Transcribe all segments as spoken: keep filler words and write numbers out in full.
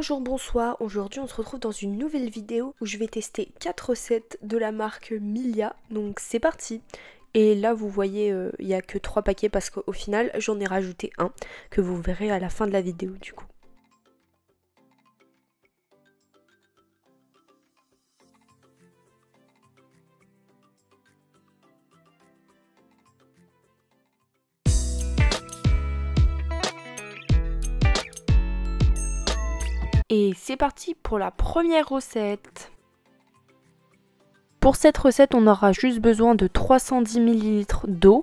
Bonjour, bonsoir, aujourd'hui on se retrouve dans une nouvelle vidéo où je vais tester quatre recettes de la marque Milia, donc c'est parti. Et là vous voyez il euh, n'y a que trois paquets parce qu'au final j'en ai rajouté un que vous verrez à la fin de la vidéo du coup. Et c'est parti pour la première recette. Pour cette recette, on aura juste besoin de trois cent dix millilitres d'eau.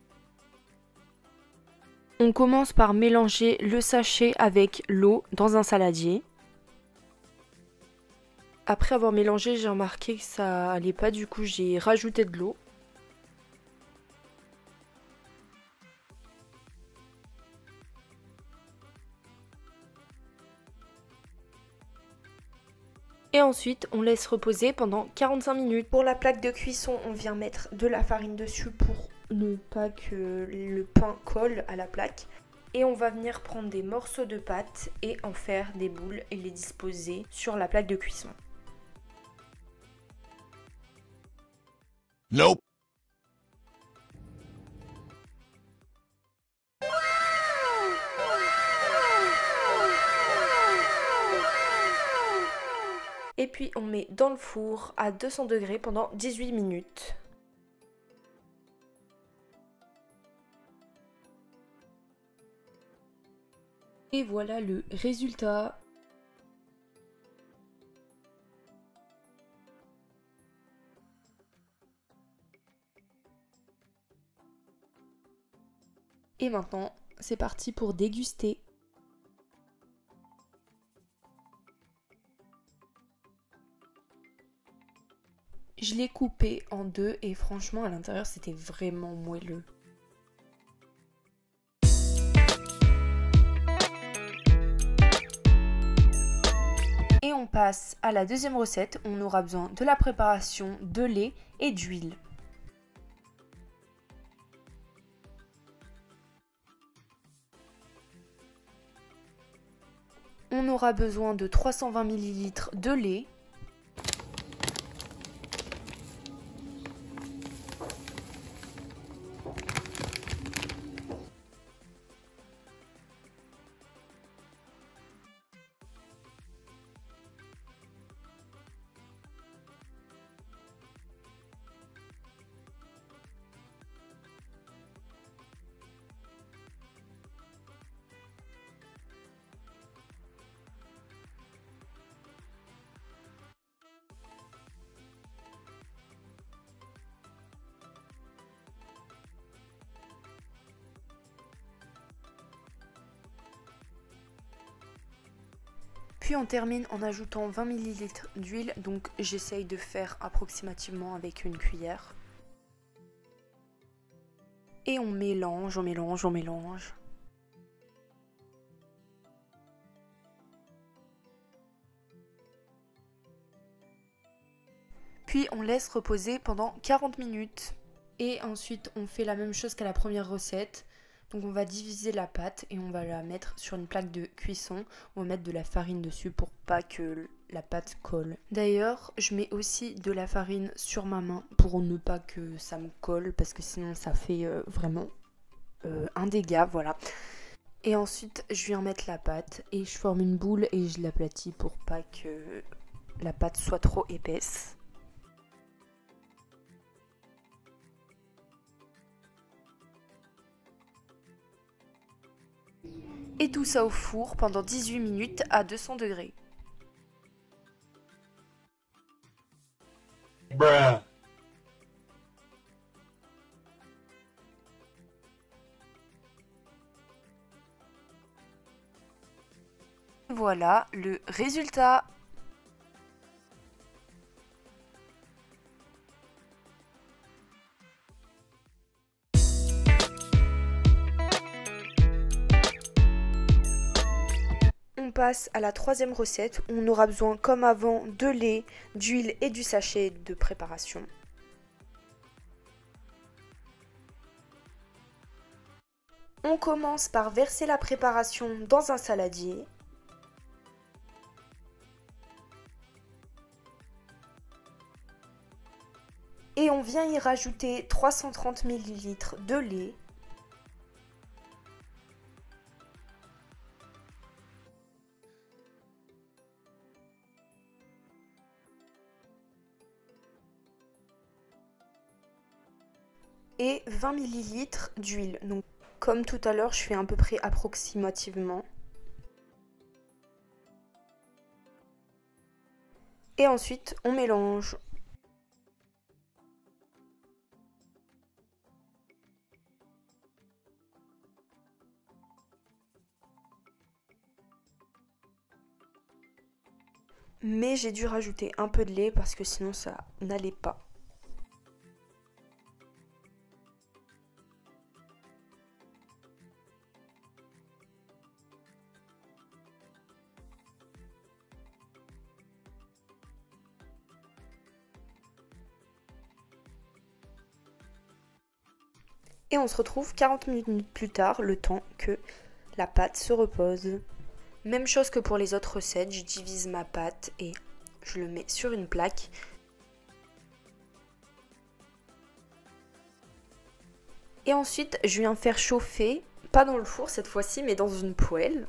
On commence par mélanger le sachet avec l'eau dans un saladier. Après avoir mélangé, j'ai remarqué que ça allait pas, du coup j'ai rajouté de l'eau. Et ensuite, on laisse reposer pendant quarante-cinq minutes. Pour la plaque de cuisson, on vient mettre de la farine dessus pour ne pas que le pain colle à la plaque. Et on va venir prendre des morceaux de pâte et en faire des boules et les disposer sur la plaque de cuisson. Nope. Et puis on met dans le four à deux cents degrés pendant dix-huit minutes. Et voilà le résultat. Et maintenant, c'est parti pour déguster. Je l'ai coupé en deux et franchement à l'intérieur c'était vraiment moelleux. Et on passe à la deuxième recette. On aura besoin de la préparation de lait et d'huile. On aura besoin de trois cent vingt millilitres de lait. Puis on termine en ajoutant vingt millilitres d'huile, donc j'essaye de faire approximativement avec une cuillère. Et on mélange, on mélange, on mélange. Puis on laisse reposer pendant quarante minutes. Et ensuite on fait la même chose qu'à la première recette. Donc on va diviser la pâte et on va la mettre sur une plaque de cuisson. On va mettre de la farine dessus pour pas que la pâte colle. D'ailleurs, je mets aussi de la farine sur ma main pour ne pas que ça me colle parce que sinon ça fait euh, vraiment euh, un dégât, voilà. Et ensuite, je viens mettre la pâte et je forme une boule et je l'aplatis pour pas que la pâte soit trop épaisse. Et tout ça au four pendant dix-huit minutes à deux cents degrés. Bruh. Voilà le résultat. On passe à la troisième recette. On aura besoin, comme avant, de lait, d'huile et du sachet de préparation. On commence par verser la préparation dans un saladier. Et on vient y rajouter trois cent trente millilitres de lait. Et vingt millilitres d'huile. Donc comme tout à l'heure, je fais à peu près approximativement. Et ensuite, on mélange. Mais j'ai dû rajouter un peu de lait parce que sinon ça n'allait pas. Et on se retrouve quarante minutes plus tard, le temps que la pâte se repose. Même chose que pour les autres recettes, je divise ma pâte et je le mets sur une plaque. Et ensuite, je viens faire chauffer, pas dans le four cette fois-ci, mais dans une poêle.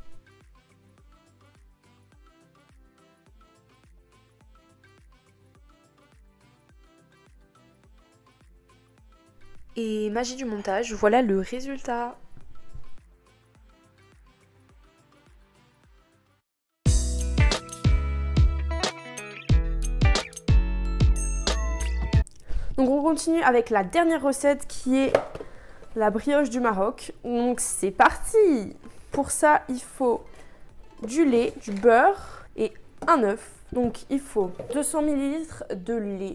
Et magie du montage, voilà le résultat. Donc on continue avec la dernière recette qui est la brioche du Maroc. Donc c'est parti! Pour ça, il faut du lait, du beurre et un œuf. Donc il faut deux cents millilitres de lait.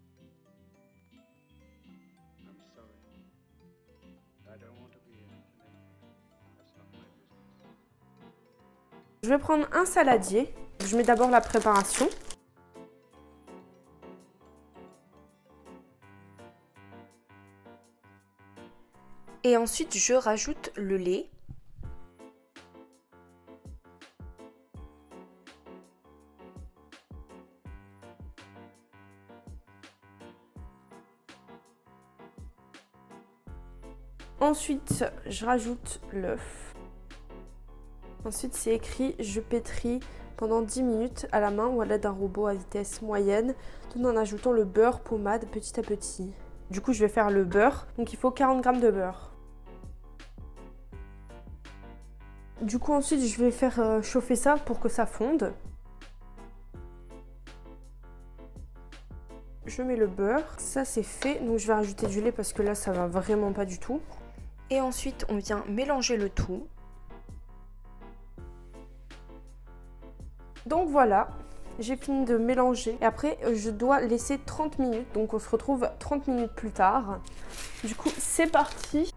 Je vais prendre un saladier. Je mets d'abord la préparation. Et ensuite, je rajoute le lait. Ensuite, je rajoute l'œuf. Ensuite, c'est écrit « Je pétris pendant dix minutes à la main ou à l'aide d'un robot à vitesse moyenne, tout en ajoutant le beurre pommade petit à petit. » Du coup, je vais faire le beurre. Donc, il faut quarante grammes de beurre. Du coup, ensuite, je vais faire chauffer ça pour que ça fonde. Je mets le beurre. Ça, c'est fait. Donc, je vais rajouter du lait parce que là, ça va vraiment pas du tout. Et ensuite, on vient mélanger le tout. Donc voilà, j'ai fini de mélanger. Et après, je dois laisser trente minutes. Donc on se retrouve trente minutes plus tard. Du coup, c'est parti.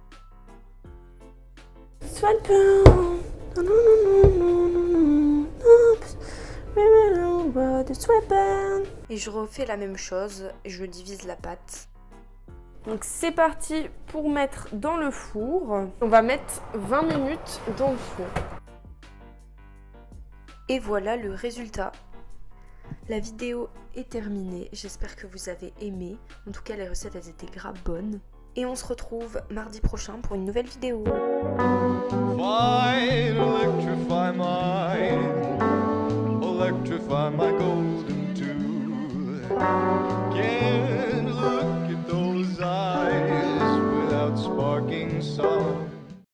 Et je refais la même chose. Je divise la pâte. Donc c'est parti pour mettre dans le four. On va mettre vingt minutes dans le four. Et voilà le résultat. La vidéo est terminée. J'espère que vous avez aimé. En tout cas, les recettes, elles étaient grave bonnes. Et on se retrouve mardi prochain pour une nouvelle vidéo. Fine, electrify my, electrify my golden tooth.